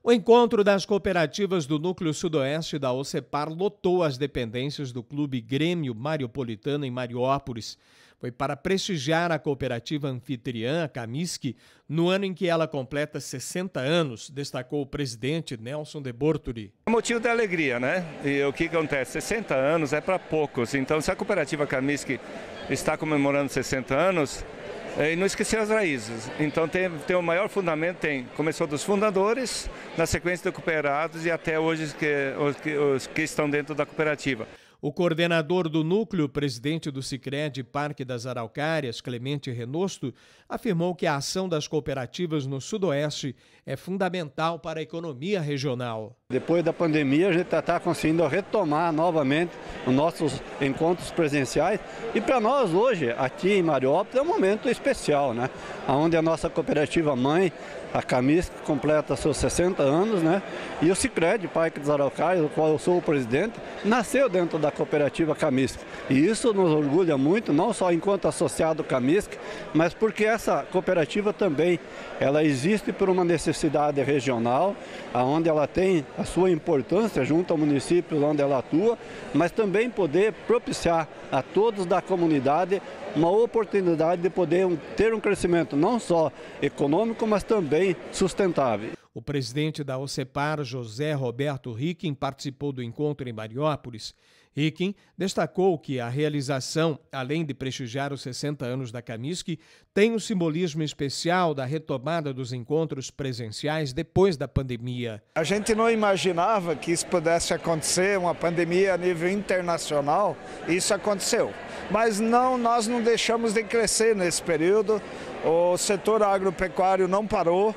O encontro das cooperativas do Núcleo Sudoeste da OCEPAR lotou as dependências do Clube Grêmio Mariopolitano em Mariópolis. Foi para prestigiar a cooperativa anfitriã, a Camisc, no ano em que ela completa 60 anos, destacou o presidente Nelson de Bortoli. É motivo de alegria, né? E o que acontece? 60 anos é para poucos. Então, se a cooperativa Camisc está comemorando 60 anos, e não esquecer as raízes. Então tem o maior fundamento, começou dos fundadores, na sequência de cooperados e até hoje os que estão dentro da cooperativa. O coordenador do núcleo, presidente do Sicredi Parque das Araucárias, Clemente Renosto, afirmou que a ação das cooperativas no Sudoeste é fundamental para a economia regional. Depois da pandemia, a gente está conseguindo retomar novamente os nossos encontros presenciais. E para nós hoje, aqui em Mariópolis, é um momento especial, né? Onde a nossa cooperativa mãe, a Camisc, completa seus 60 anos, né? E o Sicredi Parque das Araucárias, do qual eu sou o presidente, nasceu dentro da cooperativa Camisc. E isso nos orgulha muito, não só enquanto associado Camisc, mas porque essa cooperativa também, ela existe por uma necessidade regional, onde ela tem a sua importância junto ao município onde ela atua, mas também poder propiciar a todos da comunidade uma oportunidade de poder ter um crescimento não só econômico, mas também sustentável. O presidente da OCEPAR, José Roberto Riquim, participou do encontro em Mariópolis. Riquim destacou que a realização, além de prestigiar os 60 anos da Camisc, tem um simbolismo especial da retomada dos encontros presenciais depois da pandemia. A gente não imaginava que isso pudesse acontecer, uma pandemia a nível internacional, isso aconteceu. Mas nós não deixamos de crescer nesse período, o setor agropecuário não parou.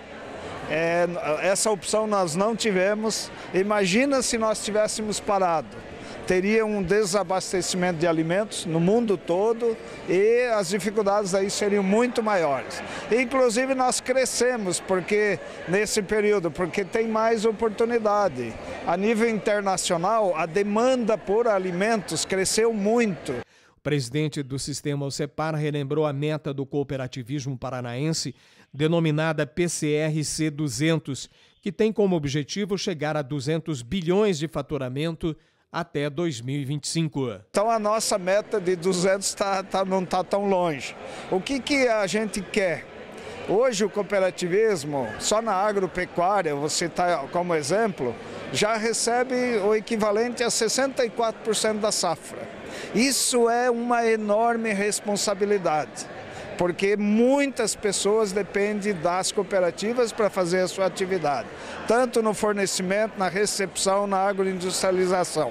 Essa opção nós não tivemos. Imagina se nós tivéssemos parado. Teria um desabastecimento de alimentos no mundo todo e as dificuldades aí seriam muito maiores. Inclusive nós crescemos nesse período, porque tem mais oportunidade. A nível internacional, a demanda por alimentos cresceu muito. O presidente do sistema OCEPAR relembrou a meta do cooperativismo paranaense, denominada PCRC 200, que tem como objetivo chegar a 200 bilhões de faturamento até 2025. Então a nossa meta de 200 não está tão longe. O que a gente quer? Hoje o cooperativismo, só na agropecuária, você está como exemplo, já recebe o equivalente a 64% da safra. Isso é uma enorme responsabilidade, porque muitas pessoas dependem das cooperativas para fazer a sua atividade, tanto no fornecimento, na recepção, na agroindustrialização.